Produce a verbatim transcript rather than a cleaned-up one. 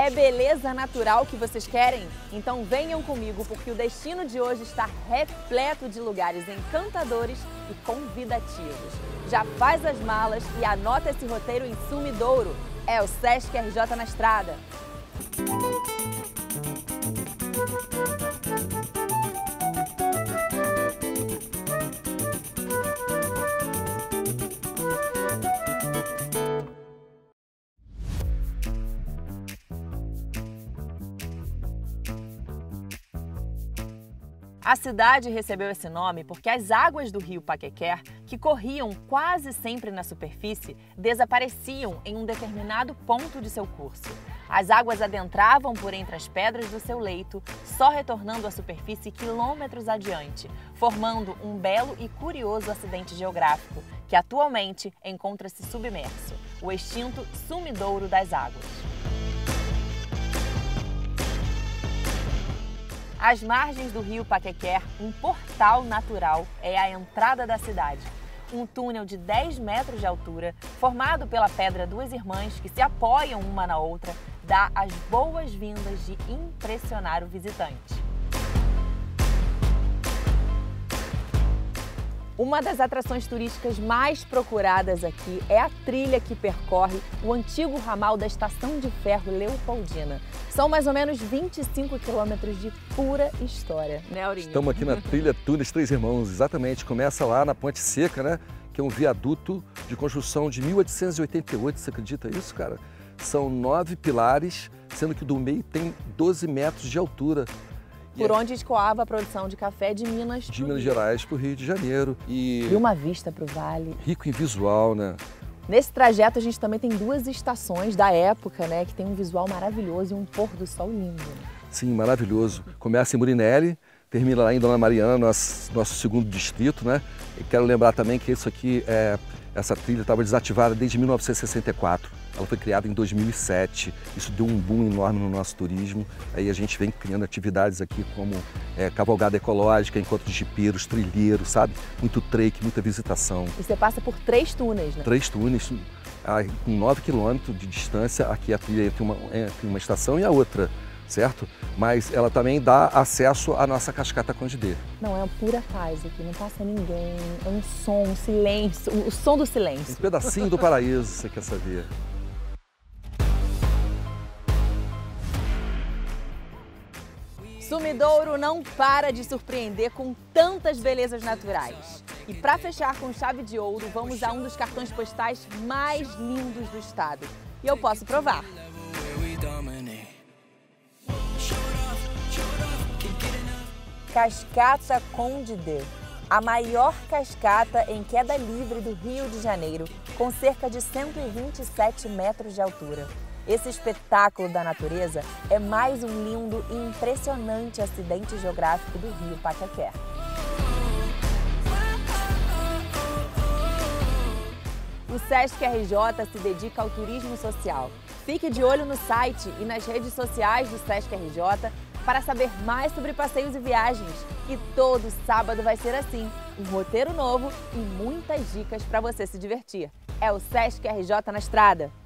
É beleza natural que vocês querem? Então venham comigo, porque o destino de hoje está repleto de lugares encantadores e convidativos. Já faz as malas e anota esse roteiro em Sumidouro. É o Sesc R J na estrada. A cidade recebeu esse nome porque as águas do rio Paquequer, que corriam quase sempre na superfície, desapareciam em um determinado ponto de seu curso. As águas adentravam por entre as pedras do seu leito, só retornando à superfície quilômetros adiante, formando um belo e curioso acidente geográfico, que atualmente encontra-se submerso, o extinto Sumidouro das Águas. Às margens do rio Paquequer, um portal natural é a entrada da cidade. Um túnel de dez metros de altura, formado pela Pedra Duas Irmãs, que se apoiam uma na outra, dá as boas-vindas de impressionar o visitante. Uma das atrações turísticas mais procuradas aqui é a trilha que percorre o antigo ramal da Estação de Ferro Leopoldina. São mais ou menos vinte e cinco quilômetros de pura história, né, Aurinho? Estamos aqui na trilha Túneis Três Irmãos, exatamente. Começa lá na Ponte Seca, né? Que é um viaduto de construção de mil oitocentos e oitenta e oito, você acredita isso, cara? São nove pilares, sendo que do meio tem doze metros de altura. Por onde escoava a produção de café de Minas De Minas Gerais para o Rio de Janeiro. E... e uma vista para o vale. Rico em visual, né? Nesse trajeto a gente também tem duas estações da época, né? Que tem um visual maravilhoso e um pôr do sol lindo. Sim, maravilhoso. Começa em Murinelli, termina lá em Dona Mariana, nosso, nosso segundo distrito, né? E quero lembrar também que isso aqui, é, essa trilha estava desativada desde mil novecentos e sessenta e quatro. Ela foi criada em dois mil e sete, isso deu um boom enorme no nosso turismo. Aí a gente vem criando atividades aqui como é, cavalgada ecológica, encontro de jipeiros, trilheiros, sabe? Muito trek, muita visitação. E você passa por três túneis, né? Três túneis, com nove quilômetros de distância, aqui a trilha entre uma, entre uma estação e a outra, certo? Mas ela também dá acesso à nossa cascata Condidê. Não, é uma pura paz aqui, não passa ninguém, é um som, um silêncio, o som do silêncio. Um pedacinho do paraíso, você quer saber? Sumidouro não para de surpreender com tantas belezas naturais. E para fechar com chave de ouro, vamos a um dos cartões postais mais lindos do estado. E eu posso provar. Cascata Condidê, a maior cascata em queda livre do Rio de Janeiro, com cerca de cento e vinte e sete metros de altura. Esse espetáculo da natureza é mais um lindo e impressionante acidente geográfico do rio Paquequer. O Sesc R J se dedica ao turismo social. Fique de olho no site e nas redes sociais do Sesc R J para saber mais sobre passeios e viagens. E todo sábado vai ser assim, um roteiro novo e muitas dicas para você se divertir. É o Sesc R J na estrada.